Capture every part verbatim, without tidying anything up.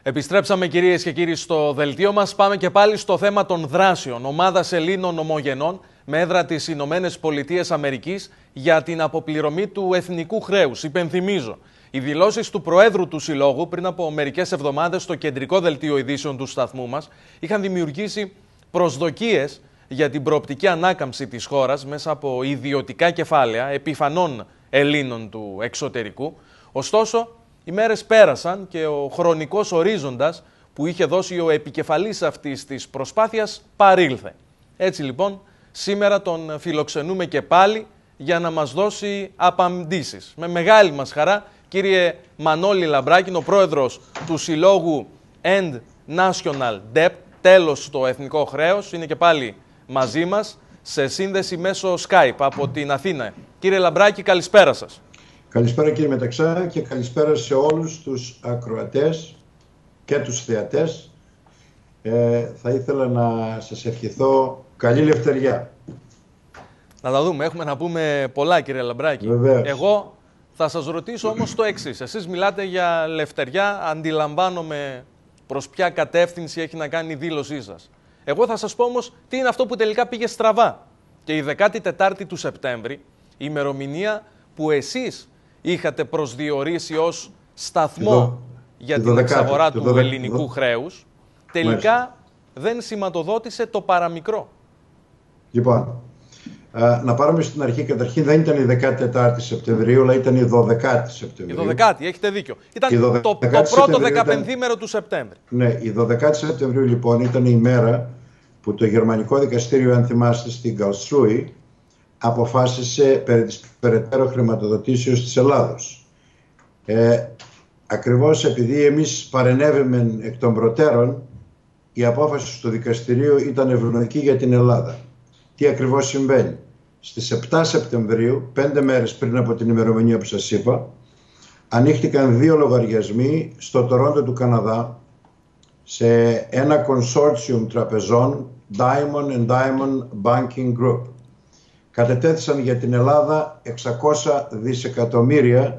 Επιστρέψαμε κυρίες και κύριοι στο δελτίο μας. Πάμε και πάλι στο θέμα των δράσεων ομάδας Ελλήνων ομογενών με έδρα τις Ηνωμένες Πολιτείες Αμερικής για την αποπληρωμή του εθνικού χρέους. Υπενθυμίζω, οι δηλώσεις του Προέδρου του Συλλόγου πριν από μερικές εβδομάδες στο κεντρικό δελτίο ειδήσεων του σταθμού μας είχαν δημιουργήσει προσδοκίες για την προοπτική ανάκαμψη της χώρας μέσα από ιδιωτικά κεφάλαια επιφανών Ελλήνων του εξωτερικού. Ωστόσο, οι μέρες πέρασαν και ο χρονικός ορίζοντας που είχε δώσει ο επικεφαλής αυτής της προσπάθειας παρήλθε. Έτσι λοιπόν, σήμερα τον φιλοξενούμε και πάλι για να μας δώσει απαντήσεις. Με μεγάλη μας χαρά, κύριε Μανώλη Λαμπράκη, ο πρόεδρος του Συλλόγου End National Debt, τέλος στο εθνικό χρέος, είναι και πάλι μαζί μας σε σύνδεση μέσω Skype από την Αθήνα. Κύριε Λαμπράκη, καλησπέρα σας. Καλησπέρα κύριε Μεταξά και καλησπέρα σε όλους τους ακροατές και τους θεατές. Ε, θα ήθελα να σας ευχηθώ καλή λευτεριά. Να τα δούμε, έχουμε να πούμε πολλά κύριε Λαμπράκη. Βεβαίως. Εγώ θα σας ρωτήσω όμως το εξής. Εσείς μιλάτε για λευτεριά, αντιλαμβάνομαι προς ποια κατεύθυνση έχει να κάνει η δήλωσή σας. Εγώ θα σας πω όμως τι είναι αυτό που τελικά πήγε στραβά. Και η δεκάτη τετάρτη του Σεπτέμβρη, η ημερομηνία που εσείς είχατε προσδιορίσει ως σταθμό Εδώ, για την εξαγορά του δωδεκάτη, ελληνικού δω... χρέους, τελικά Μάλιστα. δεν σηματοδότησε το παραμικρό. Λοιπόν, α, να πάρουμε στην αρχή. Καταρχήν δεν ήταν η δεκάτη τετάρτη Σεπτεμβρίου, αλλά ήταν η δωδεκάτη Σεπτεμβρίου. Η δωδεκάτη, έχετε δίκιο. Ήταν το, το, το πρώτο δεκαπενθήμερο ήταν... του Σεπτέμβρη. Ναι, η δωδεκάτη Σεπτεμβρίου λοιπόν ήταν η μέρα που το γερμανικό δικαστήριο, αν θυμάστε, στην Καλσρούη, αποφάσισε περί της περαιτέρω χρηματοδοτήσεως της Ελλάδος. Ε, ακριβώς επειδή εμείς παρενέβημεν εκ των προτέρων, η απόφαση του δικαστηρίου ήταν ευνοϊκή για την Ελλάδα. Τι ακριβώς συμβαίνει? Στις επτά Σεπτεμβρίου, πέντε μέρες πριν από την ημερομηνία που σας είπα, ανοίχτηκαν δύο λογαριασμοί στο Τορόντο του Καναδά σε ένα consortium τραπεζών, Diamond and Diamond Banking Group. Κατετέθησαν για την Ελλάδα εξακόσια δισεκατομμύρια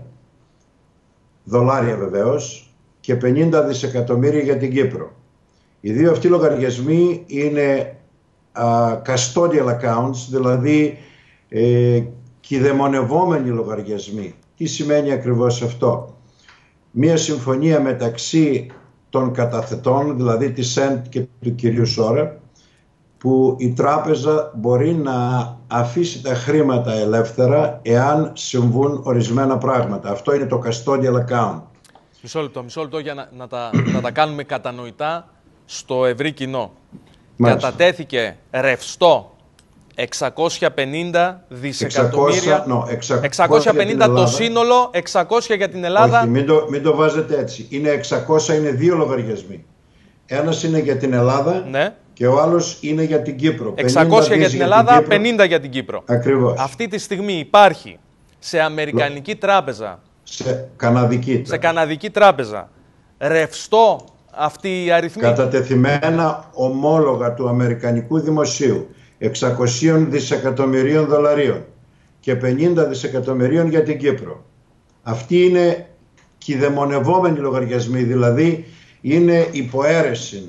δολάρια βεβαίως και πενήντα δισεκατομμύρια για την Κύπρο. Οι δύο αυτοί λογαριασμοί είναι uh, custodial accounts, δηλαδή ε, κηδεμονευόμενοι λογαριασμοί. Τι σημαίνει ακριβώς αυτό? Μία συμφωνία μεταξύ των καταθετών, δηλαδή της ΕΝΤ και του κυρίου Σόρα, που η τράπεζα μπορεί να αφήσει τα χρήματα ελεύθερα εάν συμβούν ορισμένα πράγματα. Αυτό είναι το custodial account. Μισό λεπτό, μισό λεπτό για να, να, τα, να τα κάνουμε κατανοητά στο ευρύ κοινό. Μάλιστα. Κατατέθηκε ρευστό εξακόσια πενήντα δισεκατομμύρια. εξακόσια, no, εξακόσια, εξακόσια πενήντα το σύνολο, εξακόσια για την Ελλάδα. Όχι, μην το, μην το βάζετε έτσι. Είναι εξακόσια, είναι δύο λογαριασμοί. Ένας είναι για την Ελλάδα, ναι, και ο άλλος είναι για την Κύπρο. εξακόσια για την Ελλάδα, την πενήντα για την Κύπρο. Ακριβώς. Αυτή τη στιγμή υπάρχει σε αμερικανική Λο... τράπεζα, σε καναδική τράπεζα, σε καναδική τράπεζα ρευστό αυτή η αριθμή. Κατατεθειμένα ομόλογα του αμερικανικού δημοσίου εξακόσια δισεκατομμυρίων δολαρίων και πενήντα δισεκατομμυρίων για την Κύπρο. Αυτοί είναι κηδεμονευόμενοι λογαριασμοί, δηλαδή είναι υποαίρεση.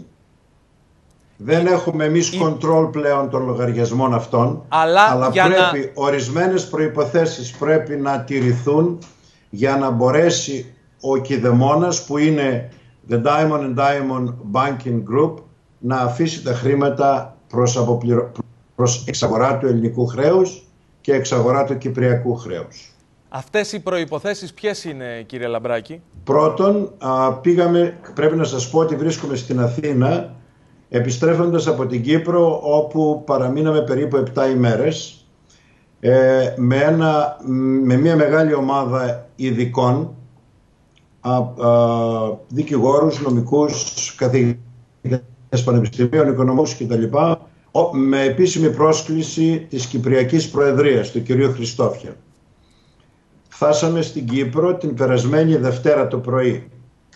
Δεν έχουμε εμείς η... control πλέον των λογαριασμών αυτών, αλλά, αλλά πρέπει να... ορισμένες προϋποθέσεις πρέπει να τηρηθούν για να μπορέσει ο κηδεμόνας, που είναι The Diamond and Diamond Banking Group, να αφήσει τα χρήματα προς, αποπληρω... προς εξαγορά του ελληνικού χρέους και εξαγορά του κυπριακού χρέους. Αυτές οι προϋποθέσεις ποιες είναι, κύριε Λαμπράκη? Πρώτον, α, πήγαμε, πρέπει να σας πω ότι βρίσκομαι στην Αθήνα, επιστρέφοντας από την Κύπρο, όπου παραμείναμε περίπου επτά ημέρες, ε, με, ένα, με μια μεγάλη ομάδα ειδικών, α, α, δικηγόρους, νομικούς, καθηγητές πανεπιστημίων, οικονομικούς κτλ., με επίσημη πρόσκληση της Κυπριακής Προεδρίας, του κυρίου Χριστόφια. Φτάσαμε στην Κύπρο την περασμένη Δευτέρα το πρωί.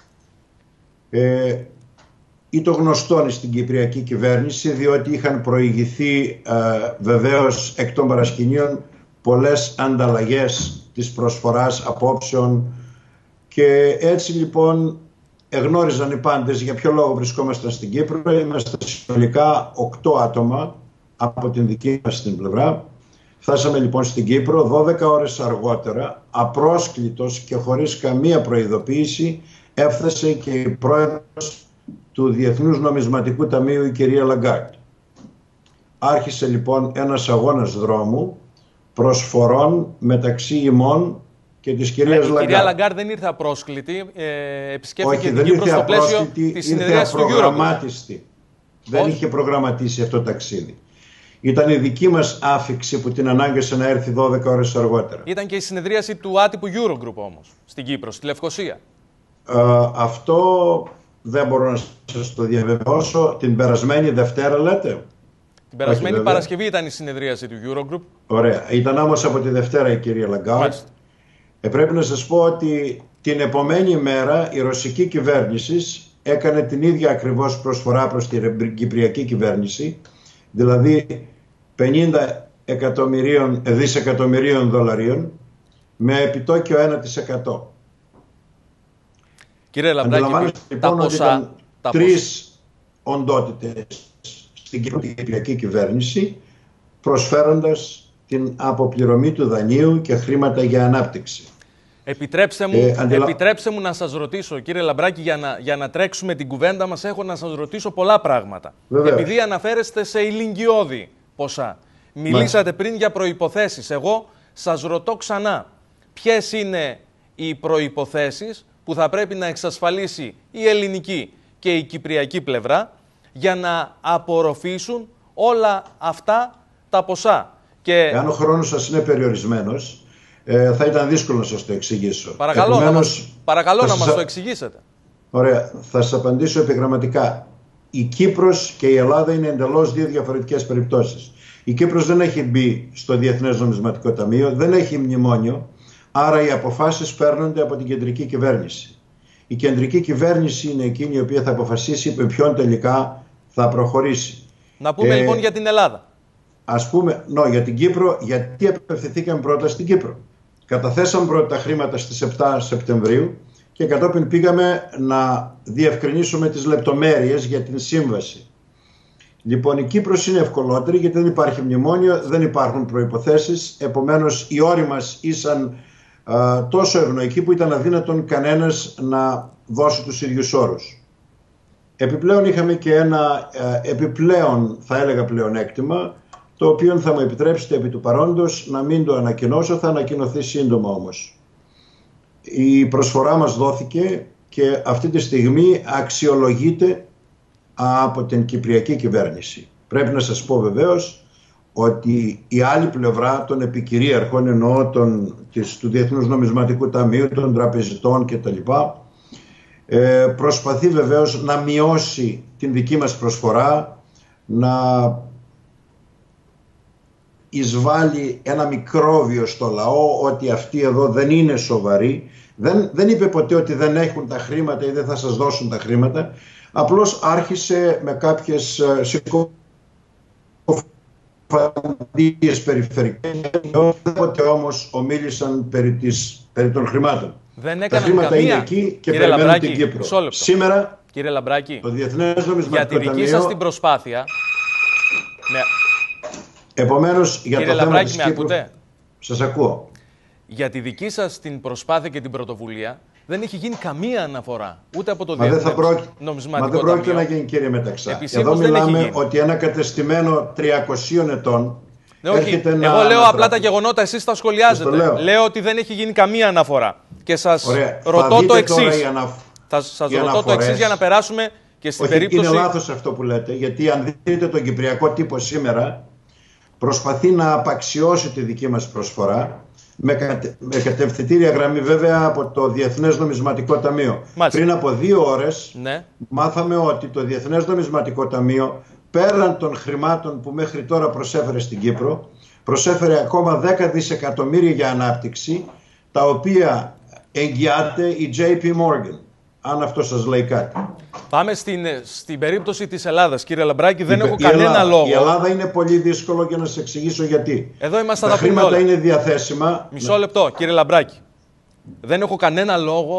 Ε, ή το γνωστόν στην Κυπριακή κυβέρνηση, διότι είχαν προηγηθεί ε, βεβαίως εκ των παρασκηνίων πολλές ανταλλαγές της προσφοράς απόψεων, και έτσι λοιπόν εγνώριζαν οι πάντες για ποιο λόγο βρισκόμασταν στην Κύπρο. Είμαστε συνολικά οκτώ άτομα από την δική μας την πλευρά. Φτάσαμε λοιπόν στην Κύπρο δώδεκα ώρες αργότερα, απρόσκλητος και χωρίς καμία προειδοποίηση, έφτασε και η πρόεδρος του Διεθνούς Νομισματικού Ταμείου, η κυρία Λαγκάρντ. Άρχισε λοιπόν ένας αγώνας δρόμου προσφορών μεταξύ ημών και της κυρίας Λαγκάρντ. Η κυρία Λαγκάρντ δεν ήρθε απρόσκλητη, ε, επισκέφθηκε Όχι, την Κύπρο στο πλαίσιο της συνεδρίας του Eurogroup. Δεν είχε προγραμματίσει αυτό το ταξίδι. Ήταν η δική μας άφιξη που την ανάγκασε να έρθει δώδεκα ώρες αργότερα. Ήταν και η συνεδρίαση του άτυπου Eurogroup όμως, στην Κύπρο, στη Λευκοσία. Ε, αυτό δεν μπορώ να σας το διαβεβαιώσω. Την περασμένη Δευτέρα λέτε. Την περασμένη Όχι, Παρασκευή ήταν η συνεδρίαση του Eurogroup. Ωραία. Ήταν όμως από τη Δευτέρα η κυρία Λαγκάρντ. Ε, πρέπει να σας πω ότι την επομένη μέρα η ρωσική κυβέρνηση έκανε την ίδια ακριβώς προσφορά προς την κυπριακή κυβέρνηση, δηλαδή πενήντα δισεκατομμυρίων δολαρίων με επιτόκιο ένα τοις εκατό. Κύριε Λαμπράκη, λοιπόν, τα ποσά, ήταν τα τρεις οντότητες στην κυπριακή κυβέρνηση, προσφέροντας την αποπληρωμή του δανείου και χρήματα για ανάπτυξη. Επιτρέψτε μου, ε, αντιλα... επιτρέψτε μου να σας ρωτήσω, κύριε Λαμπράκη, για να, για να τρέξουμε την κουβέντα μας, έχω να σας ρωτήσω πολλά πράγματα. Βεβαίως. Επειδή αναφέρεστε σε ηλικιώδη ποσά. Μιλήσατε Μάλιστα. πριν για προϋποθέσεις. Εγώ σας ρωτώ ξανά, ποιες είναι οι προϋποθέσεις που θα πρέπει να εξασφαλίσει η ελληνική και η κυπριακή πλευρά για να απορροφήσουν όλα αυτά τα ποσά. Και... Αν ο χρόνος σας είναι περιορισμένος, ε, θα ήταν δύσκολο να σας το εξηγήσω. Παρακαλώ, Επομένως, να, μας, παρακαλώ να σας... μας το εξηγήσετε. Ωραία, θα σας απαντήσω επιγραμματικά. Η Κύπρος και η Ελλάδα είναι εντελώς δύο διαφορετικές περιπτώσεις. Η Κύπρος δεν έχει μπει στο Διεθνές Νομισματικό Ταμείο, δεν έχει μνημόνιο, άρα οι αποφάσεις παίρνονται από την κεντρική κυβέρνηση. Η κεντρική κυβέρνηση είναι εκείνη η οποία θα αποφασίσει με ποιον τελικά θα προχωρήσει. Να πούμε ε, λοιπόν για την Ελλάδα. Ας πούμε, νο, για την Κύπρο, γιατί απευθυνθήκαμε πρώτα στην Κύπρο. Καταθέσαμε πρώτα τα χρήματα στις επτά Σεπτεμβρίου και κατόπιν πήγαμε να διευκρινίσουμε τις λεπτομέρειες για την σύμβαση. Λοιπόν, η Κύπρος είναι ευκολότερη γιατί δεν υπάρχει μνημόνιο, δεν υπάρχουν προϋποθέσεις, επομένως οι όροι μας ήσαν α, τόσο ευνοϊκοί που ήταν αδύνατον κανένας να δώσει τους ίδιους όρους. Επιπλέον είχαμε και ένα α, επιπλέον, θα έλεγα, πλεονέκτημα, το οποίο θα μου επιτρέψετε επί του παρόντος να μην το ανακοινώσω, θα ανακοινωθεί σύντομα όμως. Η προσφορά μας δόθηκε και αυτή τη στιγμή αξιολογείται από την κυπριακή κυβέρνηση. Πρέπει να σας πω βεβαίως ότι η άλλη πλευρά των επικυρίαρχων, εννοώ των, της, του Διεθνούς Νομισματικού Ταμείου, των τραπεζιτών κτλ, ε, προσπαθεί βεβαίως να μειώσει την δική μας προσφορά, να εισβάλλει ένα μικρόβιο στο λαό ότι αυτοί εδώ δεν είναι σοβαροί. Δεν, δεν είπε ποτέ ότι δεν έχουν τα χρήματα ή δεν θα σας δώσουν τα χρήματα. Απλώς άρχισε με κάποιες συκοφαντίες περιφερικές, όποτε όμως ομίλησαν περί, της, περί των χρημάτων. Δεν τα χρήματα καμία. είναι εκεί και Κύριε περιμένουν Λαμπράκη, την Κύπρο. Σήμερα, κύριε Λαμπράκη, το Διεθνές Νομισματικό για τη δική Ταμείο, σας την προσπάθεια... Ναι. Επομένως, για κύριε το Λαμπράκη, θέμα της Κύπρου, σας ακούω. Για τη δική σας την προσπάθεια και την πρωτοβουλία δεν έχει γίνει καμία αναφορά ούτε από το Μα Διεθνές πρόκει... Νομισματικό Μα δεν πρόκειται Ταμείο. να γίνει, κύριε Μεταξά. Επισήμως Εδώ μιλάμε ότι ότι ένα κατεστημένο τριακοσίων ετών. Ναι, όχι. Εγώ λέω ανατράπει. απλά τα γεγονότα, εσείς τα σχολιάζετε. Λέω. λέω ότι δεν έχει γίνει καμία αναφορά. Και σας Ωραία. ρωτώ το εξής. Αναφ... Θα σας ρωτώ το εξής για να περάσουμε και στην όχι, περίπτωση. Είναι λάθος αυτό που λέτε, γιατί αν δείτε τον κυπριακό τύπο σήμερα, προσπαθεί να απαξιώσει τη δική μας προσφορά. Με, κατε, με κατευθυντήρια γραμμή βέβαια από το Διεθνές Νομισματικό Ταμείο. Μάλιστα. Πριν από δύο ώρες ναι. μάθαμε ότι το Διεθνές Νομισματικό Ταμείο, πέραν των χρημάτων που μέχρι τώρα προσέφερε στην Κύπρο, προσέφερε ακόμα δέκα δισεκατομμύρια για ανάπτυξη, τα οποία εγγυάται η τζέι πι Morgan, αν αυτό σας λέει κάτι. Πάμε στην, στην περίπτωση της Ελλάδας, κύριε Λαμπράκη. Δεν η, έχω η κανένα Ελλάδα, λόγο. Η Ελλάδα είναι πολύ δύσκολο και να σας εξηγήσω γιατί. Εδώ είμαστε τα τα χρήματα όλα. είναι διαθέσιμα. Μισό λεπτό, κύριε Λαμπράκη. Δεν έχω κανένα λόγο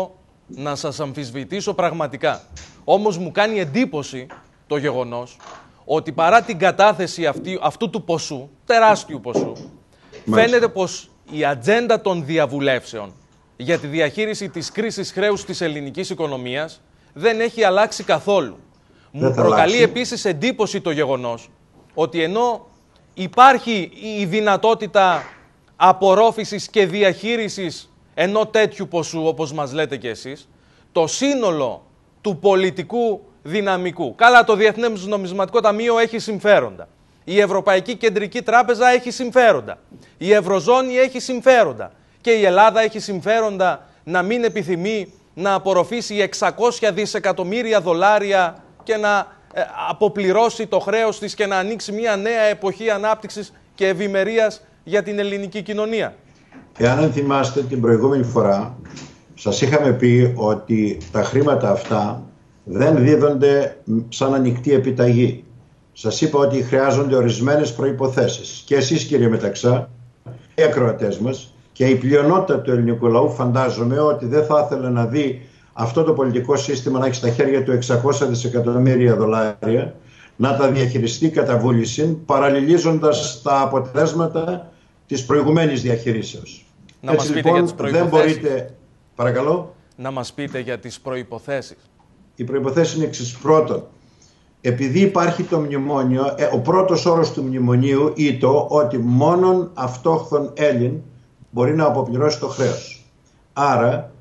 να σας αμφισβητήσω πραγματικά. Όμως μου κάνει εντύπωση το γεγονός ότι παρά την κατάθεση αυτή, αυτού του ποσού, τεράστιου ποσού, Μάλιστα. φαίνεται πως η ατζέντα των διαβουλεύσεων για τη διαχείριση της κρίσης χρέους της ελληνικής οικονομίας δεν έχει αλλάξει καθόλου. Δεν μου προκαλεί αλλάξει. επίσης εντύπωση το γεγονός ότι ενώ υπάρχει η δυνατότητα απορρόφησης και διαχείρισης ενώ τέτοιου ποσού, όπως μας λέτε κι εσείς, το σύνολο του πολιτικού δυναμικού. Καλά, το Διεθνές Νομισματικό Ταμείο έχει συμφέροντα. Η Ευρωπαϊκή Κεντρική Τράπεζα έχει συμφέροντα. Η Ευρωζώνη έχει συμφέροντα. Και η Ελλάδα έχει συμφέροντα να μην επιθυμεί να απορροφήσει εξακόσια δισεκατομμύρια δολάρια και να ε, αποπληρώσει το χρέος της και να ανοίξει μια νέα εποχή ανάπτυξης και ευημερίας για την ελληνική κοινωνία. Εάν θυμάστε την προηγούμενη φορά, σας είχαμε πει ότι τα χρήματα αυτά δεν δίδονται σαν ανοιχτή επιταγή. Σας είπα ότι χρειάζονται ορισμένες προϋποθέσεις. Και εσείς, κύριε Μεταξά, και οι ακροατές μας και η πλειονότητα του ελληνικού λαού φαντάζομαι ότι δεν θα ήθελε να δει αυτό το πολιτικό σύστημα να έχει στα χέρια του εξακόσια δισεκατομμύρια δολάρια, να τα διαχειριστεί κατά βούληση, παραλληλίζοντας τα αποτελέσματα της προηγουμένης διαχειρήσεως. Να Έτσι, μας πείτε λοιπόν, για τις προϋποθέσεις. Δεν μπορείτε... Παρακαλώ. Να μας πείτε για τις προϋποθέσεις. Οι προϋποθέσεις είναι εξής. Πρώτον, επειδή υπάρχει το μνημόνιο, ο πρώτος όρος του μνημονίου ήταν ότι μόνον αυτόχθον Έλλην μπορεί να αποπληρώσει το χρέος. Άρα,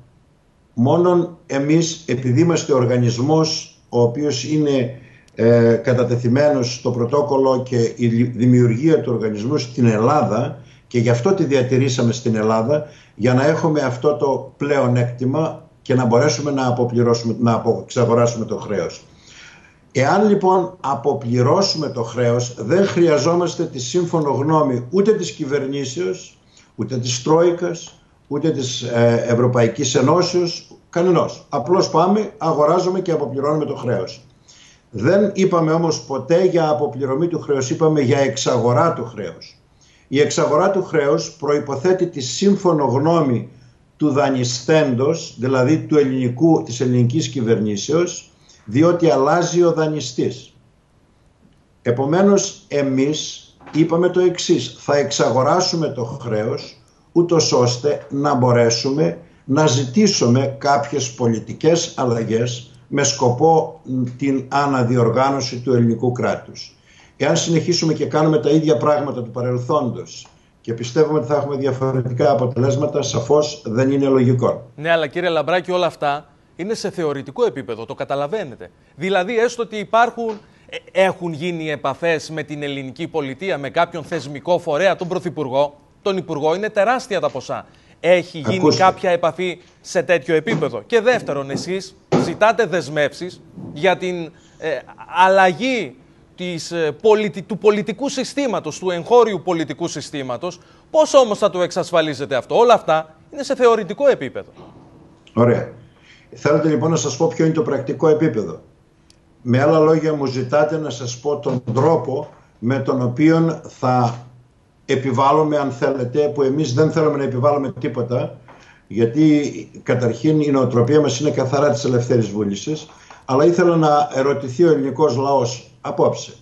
μόνον εμείς, επειδή είμαστε οργανισμός ο οποίος είναι ε, κατατεθειμένος στο πρωτόκολλο και η δημιουργία του οργανισμού στην Ελλάδα, και γι' αυτό τη διατηρήσαμε στην Ελλάδα, για να έχουμε αυτό το πλεονέκτημα και να μπορέσουμε να αποπληρώσουμε, να εξαγοράσουμε το χρέος. Εάν λοιπόν αποπληρώσουμε το χρέος, δεν χρειαζόμαστε τη σύμφωνο γνώμη ούτε της κυβερνήσεως, ούτε της Τρόικας, ούτε της ε, Ευρωπαϊκής Ενώσεως, κανενός. Απλώς πάμε, αγοράζουμε και αποπληρώνουμε το χρέος. Δεν είπαμε όμως ποτέ για αποπληρωμή του χρέους, είπαμε για εξαγορά του χρέους. Η εξαγορά του χρέους προϋποθέτει τη σύμφωνο γνώμη του δανειστέντος, δηλαδή του ελληνικού, της ελληνικής κυβερνήσεως, διότι αλλάζει ο δανειστής. Επομένως, εμείς είπαμε το εξής: θα εξαγοράσουμε το χρέος, ούτως ώστε να μπορέσουμε να ζητήσουμε κάποιες πολιτικές αλλαγές με σκοπό την αναδιοργάνωση του ελληνικού κράτους. Εάν συνεχίσουμε και κάνουμε τα ίδια πράγματα του παρελθόντος και πιστεύουμε ότι θα έχουμε διαφορετικά αποτελέσματα, σαφώς δεν είναι λογικό. Ναι, αλλά κύριε Λαμπράκη, όλα αυτά είναι σε θεωρητικό επίπεδο, το καταλαβαίνετε. Δηλαδή, έστω ότι υπάρχουν, έχουν γίνει επαφές με την ελληνική πολιτεία, με κάποιον θεσμικό φορέα, τον Πρωθυπουργό, τον Υπουργό, είναι τεράστια τα ποσά. Έχει γίνει Ακούστε. κάποια επαφή σε τέτοιο επίπεδο? Και δεύτερον, εσείς ζητάτε δεσμεύσεις για την ε, αλλαγή της, ε, πολιτι, του πολιτικού συστήματος, του εγχώριου πολιτικού συστήματος. Πώς όμως θα το εξασφαλίζετε αυτό? Όλα αυτά είναι σε θεωρητικό επίπεδο. Ωραία. Θέλετε λοιπόν να σας πω ποιο είναι το πρακτικό επίπεδο. Με άλλα λόγια, μου ζητάτε να σας πω τον τρόπο με τον οποίο θα επιβάλλουμε, αν θέλετε, που εμείς δεν θέλουμε να επιβάλλουμε τίποτα, γιατί καταρχήν η νοοτροπία μας είναι καθαρά της ελευθέρης βούλησης, αλλά ήθελα να ερωτηθεί ο ελληνικός λαός απόψε.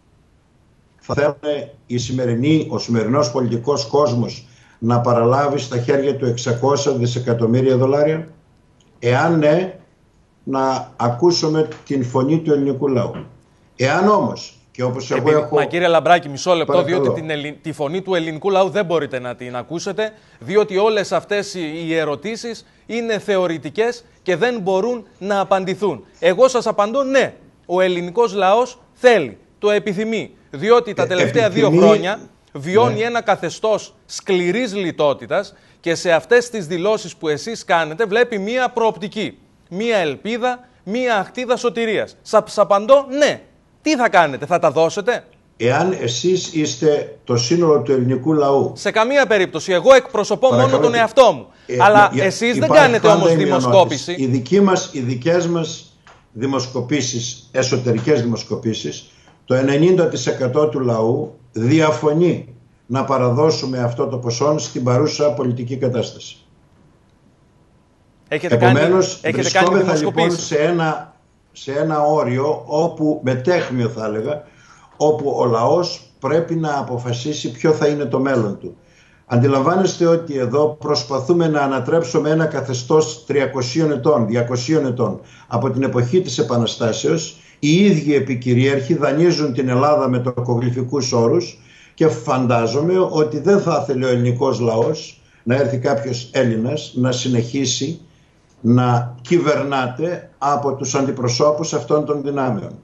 Θα θέλουν η σημερινή, ο σημερινός πολιτικός κόσμος να παραλάβει στα χέρια του εξακόσια δισεκατομμύρια δολάρια? Εάν ναι, να ακούσουμε την φωνή του ελληνικού λαού. Εάν όμως, και όπως εγώ Επί... έχω... Μα κύριε Λαμπράκη, μισό λεπτό, Παρακαλώ. διότι την ελλη... τη φωνή του ελληνικού λαού δεν μπορείτε να την ακούσετε, διότι όλες αυτές οι ερωτήσεις είναι θεωρητικές και δεν μπορούν να απαντηθούν. Εγώ σας απαντώ ναι, ο ελληνικός λαός θέλει, το επιθυμεί, διότι τα τελευταία ε, επιθυμεί... δύο χρόνια βιώνει ναι. ένα καθεστώς σκληρής λιτότητας και σε αυτές τις δηλώσεις που εσείς κάνετε βλέπει μία προοπτική, μία ελπίδα, μία αχτίδα σωτηρίας. Σας απαντώ ναι. Τι θα κάνετε, θα τα δώσετε? Εάν εσείς είστε το σύνολο του ελληνικού λαού. Σε καμία περίπτωση. Εγώ εκπροσωπώ Παρακαλώ, μόνο τον εαυτό μου. Ε, Αλλά ε, εσείς δεν κάνετε όμως δημοσκόπηση. Οι, δική μας, οι δικές μας δημοσκοπήσεις, εσωτερικές δημοσκοπήσεις, το ενενήντα τοις εκατό του λαού διαφωνεί να παραδώσουμε αυτό το ποσό στην παρούσα πολιτική κατάσταση. Έχετε Επομένως, κάνει, έχετε κάνει λοιπόν σε ένα, σε ένα όριο όπου, με τέχμιο θα έλεγα, όπου ο λαός πρέπει να αποφασίσει ποιο θα είναι το μέλλον του. Αντιλαμβάνεστε ότι εδώ προσπαθούμε να ανατρέψουμε ένα καθεστώς τριακοσίων ετών, διακοσίων ετών. Από την εποχή της Επαναστάσεως, οι ίδιοι επικυρίαρχοι δανείζουν την Ελλάδα με τοκογλυφικούς όρους και φαντάζομαι ότι δεν θα ήθελε ο ελληνικός λαός να έρθει κάποιος Έλληνας να συνεχίσει να κυβερνάται από τους αντιπροσώπους αυτών των δυνάμεων.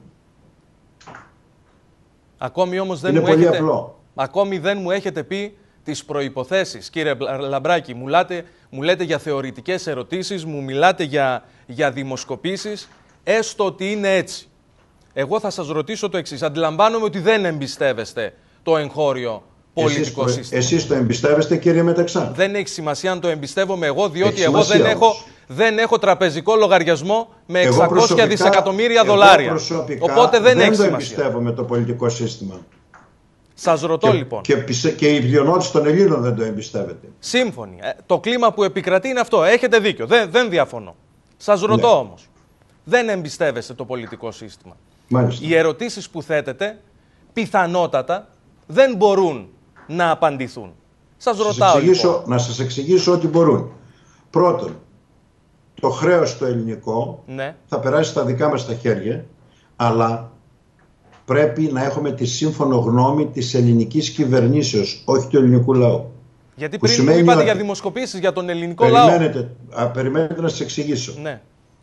Ακόμη όμως δεν, Είναι μου πολύ έχετε, απλό. ακόμη δεν μου έχετε πει τις προϋποθέσεις. Κύριε Λαμπράκη, μου λέτε, μου λέτε για θεωρητικές ερωτήσεις, μου μιλάτε για, για δημοσκοπήσεις, έστω ότι είναι έτσι. Εγώ θα σας ρωτήσω το εξής. Αντιλαμβάνομαι ότι δεν εμπιστεύεστε το εγχώριο πολιτικό εσείς, σύστημα. Εσείς το εμπιστεύεστε, κύριε Μεταξά? Δεν έχει σημασία αν το εμπιστεύομαι εγώ, διότι εγώ δεν έχω, δεν έχω τραπεζικό λογαριασμό με εξακόσια δισεκατομμύρια δολάρια. Οπότε δεν, δεν έχει το σημασία. εμπιστεύομαι το πολιτικό σύστημα. Σας ρωτώ και, λοιπόν. Και, και η πλειονότητα των Ελλήνων δεν το εμπιστεύεται. Σύμφωνοι. Ε, το κλίμα που επικρατεί είναι αυτό. Έχετε δίκιο. Δεν, δεν διαφωνώ. Σας ρωτώ ναι. όμως. Δεν εμπιστεύεστε το πολιτικό σύστημα. Μάλιστα. Οι ερωτήσεις που θέτετε πιθανότατα δεν μπορούν να απαντηθούν. Σας ρωτάω λοιπόν. Να σας εξηγήσω ότι μπορούν. Πρώτον, το χρέος το ελληνικό ναι. θα περάσει στα δικά μας τα χέρια, αλλά πρέπει να έχουμε τη σύμφωνο γνώμη της ελληνικής κυβερνήσεως, όχι του ελληνικού λαού. Γιατί πριν μου είπατε ότι... για δημοσκοπήσεις για τον ελληνικό περιμένετε, λαό. Α, περιμένετε να σας εξηγήσω. Ναι.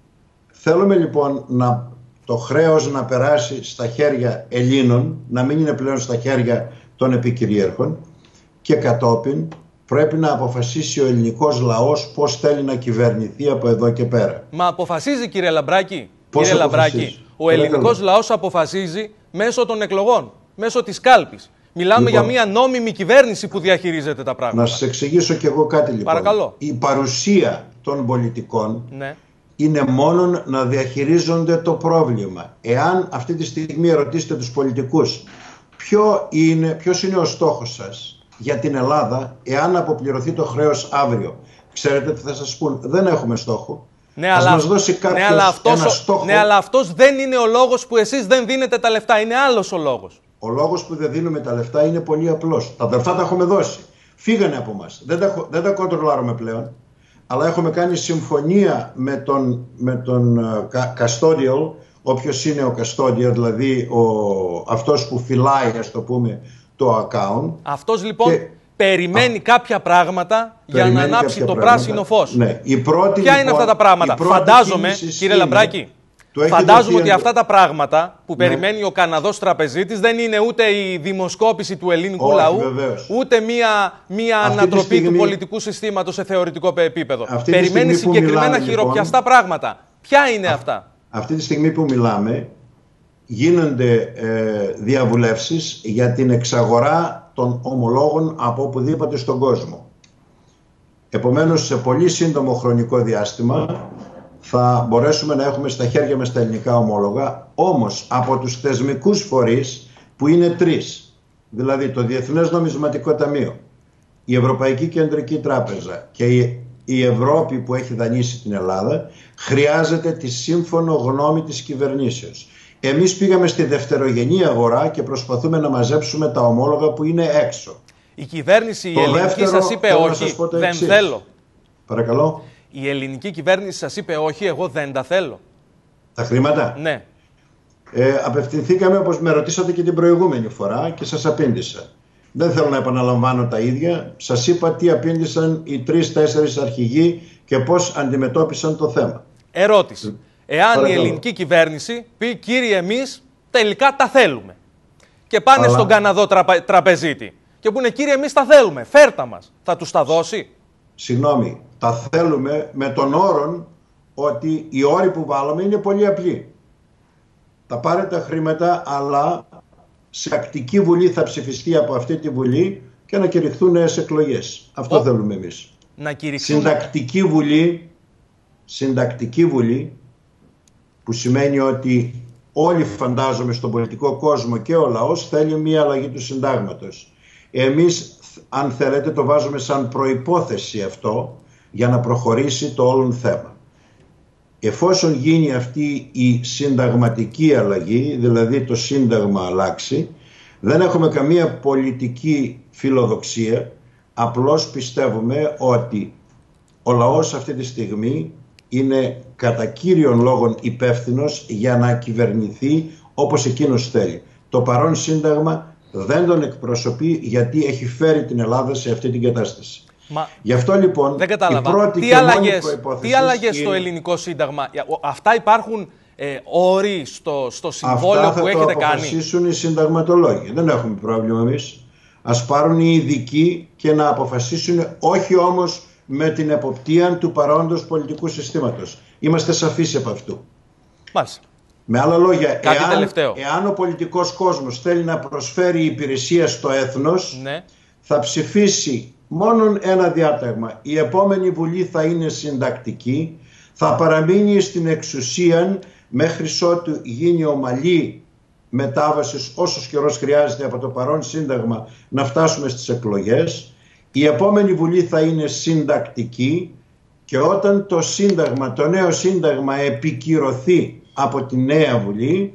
Θέλουμε λοιπόν να, το χρέος να περάσει στα χέρια Ελλήνων, να μην είναι πλέον στα χέρια των επικυρίαρχων, και κατόπιν πρέπει να αποφασίσει ο ελληνικός λαός πώς θέλει να κυβερνηθεί από εδώ και πέρα. Μα αποφασίζει, κύριε Λαμπράκη. Πώς κύριε αποφασίζει? Λαμπράκη, ο ελληνικός λαός αποφασίζει μέσω των εκλογών, μέσω της κάλπης. Μιλάμε λοιπόν για μια νόμιμη κυβέρνηση που διαχειρίζεται τα πράγματα. Να σας εξηγήσω κι εγώ κάτι λοιπόν. Παρακαλώ. Η παρουσία των πολιτικών ναι. είναι μόνο να διαχειρίζονται το πρόβλημα. Εάν αυτή τη στιγμή ρωτήσετε τους πολιτικούς ποιο είναι, ποιος είναι ο στόχος σας για την Ελλάδα, εάν αποπληρωθεί το χρέος αύριο, ξέρετε τι θα σας πούν? Δεν έχουμε στόχο. Ναι, Ας αλλά, μας δώσει κάποιος ναι, αλλά αυτός, ένα στόχο. Ναι, αλλά αυτός δεν είναι ο λόγος που εσείς δεν δίνετε τα λεφτά. Είναι άλλος ο λόγος. Ο λόγος που δεν δίνουμε τα λεφτά είναι πολύ απλός. Τα λεφτά τα έχουμε δώσει. Φύγανε από μας. Δεν τα, δεν τα κοντρολάρουμε πλέον. Αλλά έχουμε κάνει συμφωνία με τον, με τον uh, custodial, όποιος είναι ο custodial, δηλαδή ο, αυτός που φυλάει, ας το πούμε, το account. Αυτός λοιπόν και... περιμένει Α, κάποια πράγματα για να ανάψει το πράγματα. πράσινο φως. Ναι. Η πρώτη, Ποια λοιπόν, είναι αυτά τα πράγματα? Φαντάζομαι, κύριε Λαμπράκη, φαντάζομαι ότι αυτά τα πράγματα που ναι. περιμένει ο Καναδός τραπεζίτης δεν είναι ούτε η δημοσκόπηση του ελληνικού Όχι, λαού, βεβαίως. ούτε μία, μία ανατροπή στιγμή... του πολιτικού συστήματος σε θεωρητικό επίπεδο. Αυτή περιμένει συγκεκριμένα μιλάμε, χειροπιαστά λοιπόν, πράγματα. Ποια είναι α, αυτά? Αυτή τη στιγμή που μιλάμε γίνονται ε, διαβουλεύσεις για την εξαγορά των ομολόγων από οπουδήποτε στον κόσμο. Επομένως, σε πολύ σύντομο χρονικό διάστημα θα μπορέσουμε να έχουμε στα χέρια μας τα ελληνικά ομόλογα, όμως από τους θεσμικούς φορείς που είναι τρεις, δηλαδή το Διεθνές Νομισματικό Ταμείο, η Ευρωπαϊκή Κεντρική Τράπεζα και η, η Ευρώπη που έχει δανείσει την Ελλάδα, χρειάζεται τη σύμφωνο γνώμη της κυβερνήσεως. Εμείς πήγαμε στη δευτερογενή αγορά και προσπαθούμε να μαζέψουμε τα ομόλογα που είναι έξω. Η κυβέρνηση, το η ελληνική δεύτερο, σας είπε όχι, δεν εξής. θέλω. Παρακαλώ. Η ελληνική κυβέρνηση σας είπε όχι, εγώ δεν τα θέλω. Τα χρήματα. Ναι. Ε, απευθυνθήκαμε όπως με ρωτήσατε και την προηγούμενη φορά και σας απήντησα. Δεν θέλω να επαναλαμβάνω τα ίδια. Σας είπα τι απήντησαν οι τρεις-τέσσερις αρχηγοί και πώς αντιμετώπισαν το θέμα. Ερώτηση. Εάν Παρακαλώ. η ελληνική κυβέρνηση πει κύριε εμείς τελικά τα θέλουμε και πάνε Αλλά... στον Καναδό τραπε... τραπεζίτη και πούνε κύριε εμείς τα θέλουμε, φέρτα μας, θα τους τα δώσει? Συγγνώμη, τα θέλουμε με τον όρο ότι οι όροι που βάλαμε είναι πολύ απλοί. Θα πάρετε τα χρήματα, αλλά σε ακτική βουλή θα ψηφιστεί από αυτή τη βουλή και να κηρυχθούν νέες εκλογές. Αυτό Ο... θέλουμε εμείς. Να κηρυχθούν... Συντακτική βουλή, συντακτική βουλή, που σημαίνει ότι όλοι φαντάζομαι στον πολιτικό κόσμο και ο λαός θέλει μια αλλαγή του συντάγματος. Εμείς, αν θέλετε, το βάζουμε σαν προϋπόθεση αυτό για να προχωρήσει το όλον θέμα. Εφόσον γίνει αυτή η συνταγματική αλλαγή, δηλαδή το Σύνταγμα αλλάξει, δεν έχουμε καμία πολιτική φιλοδοξία, απλώς πιστεύουμε ότι ο λαός αυτή τη στιγμή είναι κατά κύριον λόγον υπεύθυνος για να κυβερνηθεί όπως εκείνος θέλει. Το παρόν Σύνταγμα δεν τον εκπροσωπεί, γιατί έχει φέρει την Ελλάδα σε αυτή την κατάσταση. Μα γι' αυτό λοιπόν δεν κατάλαβα. Η πρώτη τι αλλαγές, τι αλλαγές είναι... στο ελληνικό Σύνταγμα, αυτά υπάρχουν ε, όροι στο, στο συμβόλαιο που έχετε κάνει? Αυτά θα το αποφασίσουν οι συνταγματολόγοι. Δεν έχουμε πρόβλημα εμείς. Ας πάρουν οι ειδικοί και να αποφασίσουν, όχι όμως με την εποπτεία του παρόντος πολιτικού συστήματος. Είμαστε σαφείς από αυτού. Μάλιστα. Με άλλα λόγια, εάν, εάν ο πολιτικός κόσμος θέλει να προσφέρει υπηρεσία στο έθνος, ναι, θα ψηφίσει μόνον ένα διάταγμα. Η επόμενη Βουλή θα είναι συντακτική, θα παραμείνει στην εξουσία μέχρι ότου γίνει ομαλή μετάβαση, όσος καιρός χρειάζεται από το παρόν Σύνταγμα να φτάσουμε στις εκλογές. Η επόμενη Βουλή θα είναι συντακτική και όταν το Σύνταγμα, το νέο Σύνταγμα επικυρωθεί από τη νέα Βουλή,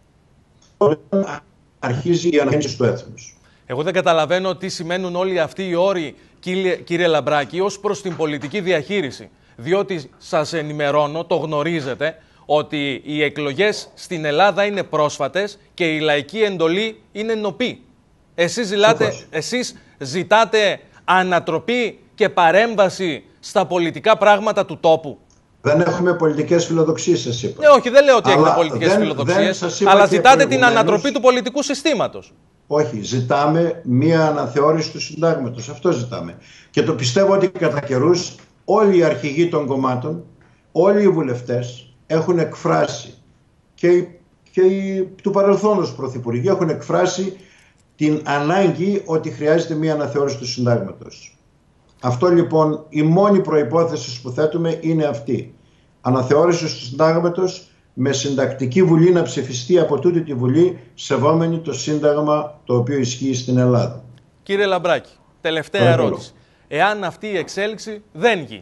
αρχίζει η αναγέννηση του έθνους. Εγώ δεν καταλαβαίνω τι σημαίνουν όλοι αυτοί οι όροι, κύριε, κύριε Λαμπράκη, ως προς την πολιτική διαχείριση. Διότι σας ενημερώνω, το γνωρίζετε, ότι οι εκλογές στην Ελλάδα είναι πρόσφατες και η λαϊκή εντολή είναι νοπή. Εσείς, ζηλάτε, εσείς ζητάτε ανατροπή και παρέμβαση στα πολιτικά πράγματα του τόπου. Δεν έχουμε πολιτικές φιλοδοξίες, σας είπα. Ναι, όχι, δεν λέω ότι έχετε πολιτικές δεν, φιλοδοξίες, δεν αλλά ζητάτε την ανατροπή του πολιτικού συστήματος. Όχι, ζητάμε μία αναθεώρηση του συντάγματος. Αυτό ζητάμε. Και το πιστεύω ότι κατά καιρούς όλοι οι αρχηγοί των κομμάτων, όλοι οι βουλευτές έχουν εκφράσει και, και οι, του παρελθόντος πρωθυπουργοί έχουν εκφράσει την ανάγκη ότι χρειάζεται μία αναθεώρηση του συντάγματος. Αυτό λοιπόν, η μόνη προϋπόθεση που θέτουμε είναι αυτή. Αναθεώρηση του συντάγματος με συντακτική Βουλή να ψηφιστεί από τούτη τη Βουλή, σεβόμενη το Σύνταγμα το οποίο ισχύει στην Ελλάδα. Κύριε Λαμπράκη, τελευταία Παρακαλώ. ερώτηση. Εάν αυτή η εξέλιξη δεν γίνει,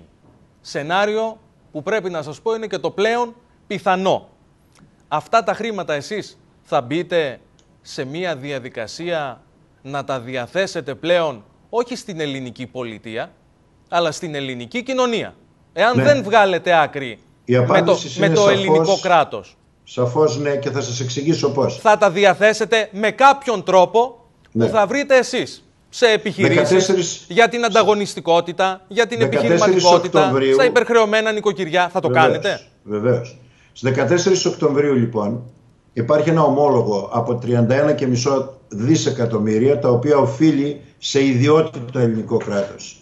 σενάριο που πρέπει να σας πω είναι και το πλέον πιθανό, αυτά τα χρήματα εσείς θα μπείτε σε μία διαδικασία να τα διαθέσετε πλέον όχι στην ελληνική πολιτεία, αλλά στην ελληνική κοινωνία? Εάν ναι. δεν βγάλετε άκρη με το, με το σαφώς, ελληνικό κράτος. Σαφώς ναι, και θα σας εξηγήσω πώς. Θα τα διαθέσετε με κάποιον τρόπο ναι. που θα βρείτε εσείς σε επιχειρήσεις δεκατέσσερις... για την ανταγωνιστικότητα, για την επιχειρηματικότητα, Οκτωβρίου... στα υπερχρεωμένα νοικοκυριά. Θα το βεβαίως, κάνετε? Βεβαίως. Στις δεκατέσσερις Οκτωβρίου λοιπόν υπάρχει ένα ομόλογο από τριάντα ένα κόμμα πέντε δισεκατομμύρια, τα οποία οφείλει σε ιδιότητα το ελληνικό κράτος.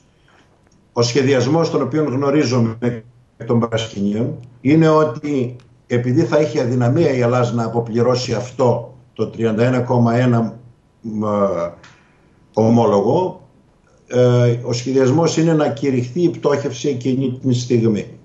Ο σχεδιασμός τον οποίο γνωρίζομαι των παρασκηνίων είναι ότι επειδή θα έχει αδυναμία η Ελλάδα να αποπληρώσει αυτό το τριάντα ένα κόμμα ένα ομόλογο, ε, ο σχεδιασμός είναι να κηρυχθεί η πτώχευση εκείνη τη στιγμή.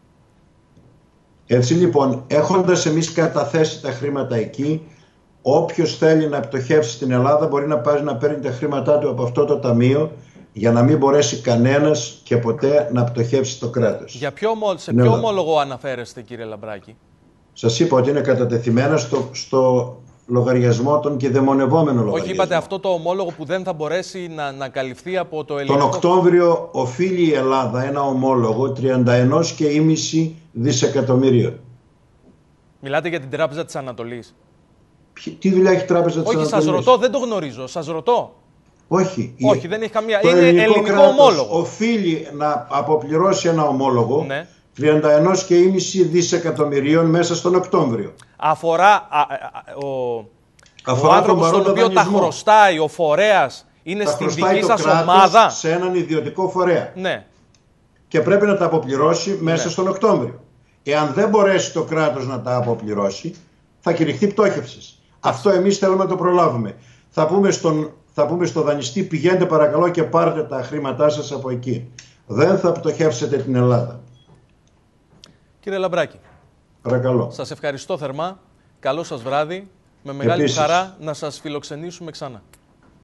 Έτσι λοιπόν, έχοντας εμείς καταθέσει τα χρήματα εκεί, όποιος θέλει να πτωχεύσει στην Ελλάδα μπορεί να πάει να παίρνει τα χρήματά του από αυτό το ταμείο, για να μην μπορέσει κανένας και ποτέ να πτωχεύσει το κράτος. Για ποιο, σε ποιο ομόλογο αναφέρεστε, κύριε Λαμπράκη? Σας είπα ότι είναι κατατεθειμένα στο, στο λογαριασμό των και δεμονευόμενων λογαριασμών. Όχι, είπατε αυτό το ομόλογο που δεν θα μπορέσει να, να καλυφθεί από το ελληνικό... Τον Οκτώβριο οφείλει η Ελλάδα ένα ομόλογο τριάντα ένα κόμμα πέντε δισεκατομμύριων. Μιλάτε για την Τράπεζα της Ανατολής? Τι δουλειά έχει η Τράπεζα της Όχι, Ανατολής? Όχι, σας ρωτώ, δεν το γνωρίζω. Σας ρωτώ. Όχι. Όχι, δεν έχει καμία. Είναι ελληνικό, ελληνικό ομόλογο. Οφείλει να αποπληρώσει ένα ομόλογο ναι. τριάντα ένα κόμμα πέντε δισεκατομμυρίων μέσα στον Οκτώβριο. Αφορά α, α, ο, ο άνθρωπος στον οποίο δανεισμό. τα χρωστάει, ο φορέας, είναι τα στην δική σας ομάδα. Σε έναν ιδιωτικό φορέα. Ναι. Και πρέπει να τα αποπληρώσει μέσα ναι. στον Οκτώβριο. Εάν δεν μπορέσει το κράτος να τα αποπληρώσει, θα κηρυχθεί πτώχευσης. Αυτό εμείς θέλουμε να το προλάβουμε. Θα πούμε στον Θα πούμε στο δανειστή, πηγαίνετε παρακαλώ και πάρτε τα χρήματά σας από εκεί. Δεν θα πτωχεύσετε την Ελλάδα. Κύριε Λαμπράκη, παρακαλώ. Σας ευχαριστώ θερμά. Καλό σας βράδυ. Με μεγάλη Επίσης. χαρά να σας φιλοξενήσουμε ξανά.